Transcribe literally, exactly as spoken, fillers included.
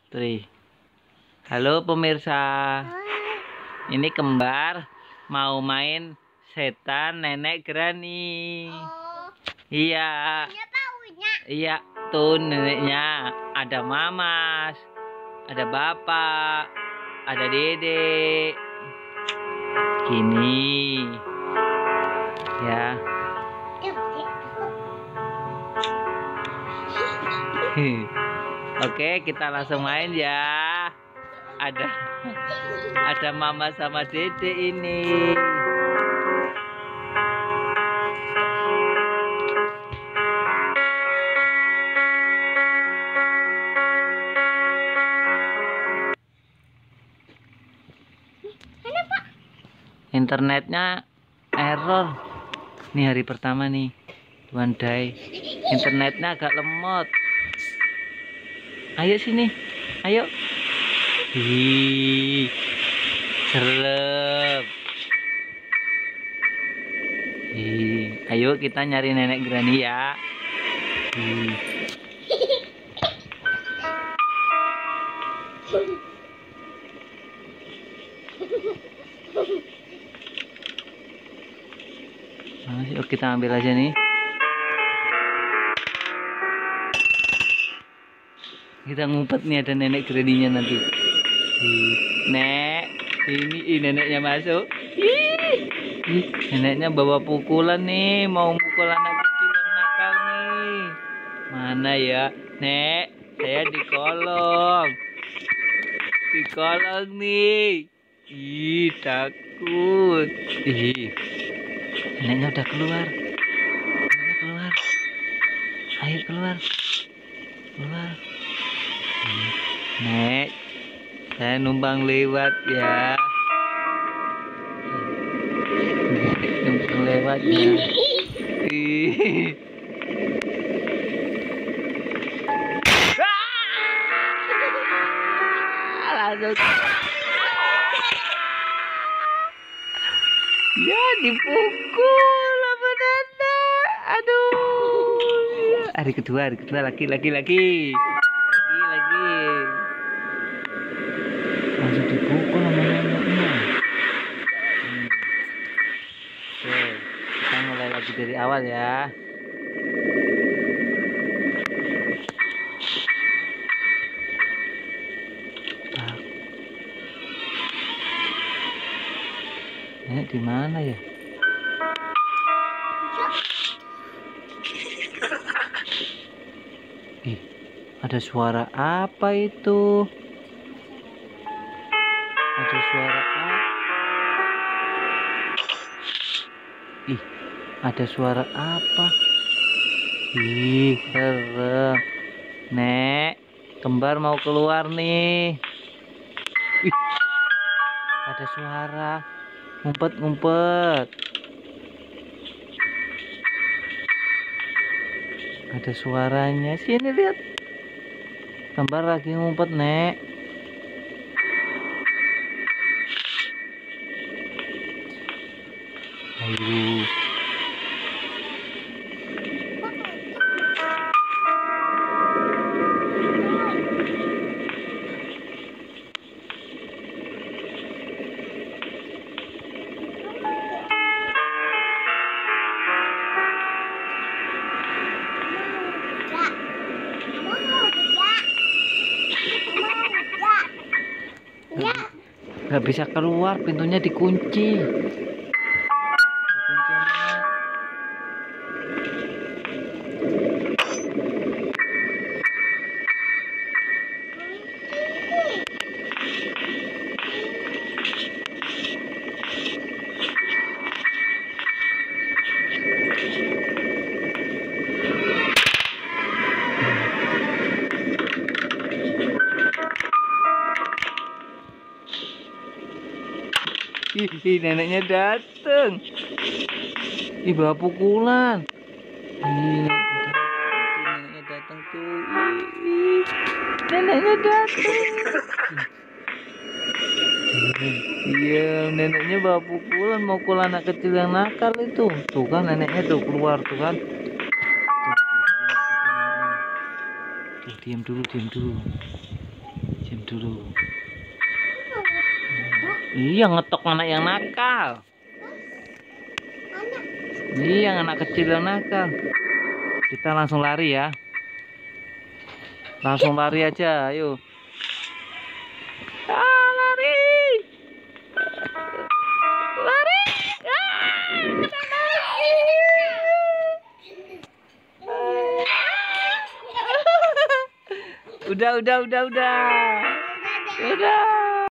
Tri. Halo pemirsa. Ini kembar mau main setan nenek Granny. Oh. Iya. Iya, tuh neneknya. Ada Mamas, ada Bapak, ada Dede. Gini. Ya. Oke, kita langsung main ya. Ada ada Mama sama Dede ini. Internetnya error. Nih hari pertama nih. One day. Internetnya agak lemot. Ayo sini. Ayo. Ih. Serem. Ih. Ayo kita nyari nenek Granny ya. Ih. Yuk kita ambil aja nih. Kita ngumpet nih, ada nenek Granny-nya nanti. Ih, Nek, ini ih, neneknya masuk. Ih, ih, neneknya bawa pukulan nih, mau mukul anak kecil yang nakal nih. Mana ya, Nek? Saya di kolong. Di kolong nih. Ih, takut. Ih. Neneknya udah keluar. Neneknya keluar. Ayo keluar. Keluar. Nek, saya numpang lewat ya. Nek, numpang lewat ya. Ih. Langsung. Ya dipukul sama nenek. Aduh. Hari kedua, hari kedua lagi, lagi, lagi, lagi, lagi. Langsung dipukul sama neneknya. Hmm. Oke, kita mulai lagi dari awal ya. Nenek di mana ya? Ih, ada suara apa itu? Ada suara apa? Ih, ada suara apa? Ih, serem. Nek, kembar mau keluar nih. Ih, ada suara. Ngumpet, ngumpet. Ada suaranya. Sini lihat. Kembar lagi ngumpet, Nek. Ayo. Gak bisa keluar, pintunya dikunci. Dikunci amat. Ih, neneknya dateng. Ih, bawa pukulan. Ih, neneknya datang tuh. Ih, neneknya datang. Iya, neneknya bawa pukulan, mau pukul anak kecil yang nakal itu. Tuh kan neneknya tuh keluar tuh kan. Tuh, tuh, diam dulu, diam dulu. Diam dulu. Iya, ngetok anak yang nakal. Iya, anak kecil yang nakal. Kita langsung lari ya. Langsung lari aja, ayo. Ah, lari. Lari. Ah, kena lagi. Udah, udah, udah, udah. Udah.